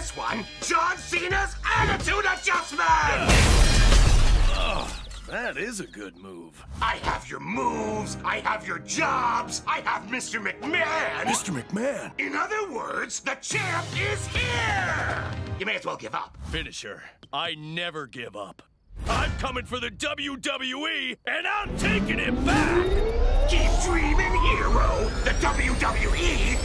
this one, John Cena's Attitude Adjustment! That is a good move. I have your moves, I have your jobs, I have Mr. McMahon! Mr. McMahon! In other words, the champ is here! You may as well give up. Finisher, I never give up. I'm coming for the WWE, and I'm taking it back! Keep dreaming, hero! The WWE